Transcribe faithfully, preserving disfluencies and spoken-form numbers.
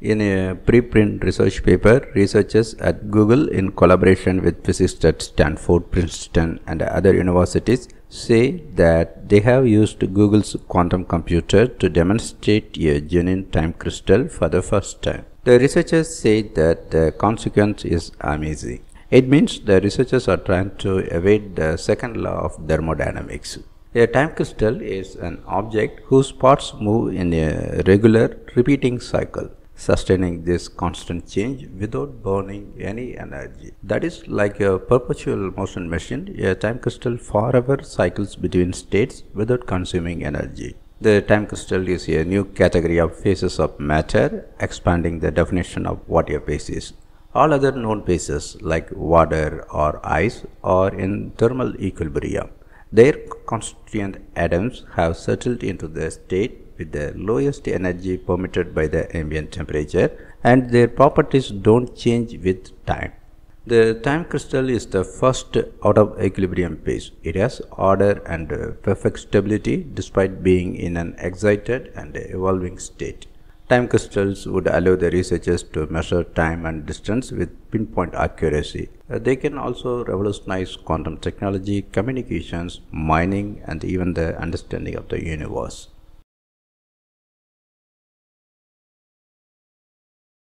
In a preprint research paper, researchers at Google, in collaboration with physicists at Stanford, Princeton, and other universities, say that they have used Google's quantum computer to demonstrate a genuine time crystal for the first time. The researchers say that the consequence is amazing. It means the researchers are trying to evade the second law of thermodynamics. A time crystal is an object whose parts move in a regular, repeating cycle, sustaining this constant change without burning any energy. That is like a perpetual motion machine. A time crystal forever cycles between states without consuming energy. The time crystal is a new category of phases of matter, expanding the definition of what a phase is. All other known phases like water or ice are in thermal equilibrium. Their constituent atoms have settled into the state with the lowest energy permitted by the ambient temperature, and their properties don't change with time. The time crystal is the first out of equilibrium phase. It has order and perfect stability despite being in an excited and evolving state. Time crystals would allow the researchers to measure time and distance with pinpoint accuracy. Uh, they can also revolutionize quantum technology, communications, mining, and even the understanding of the universe.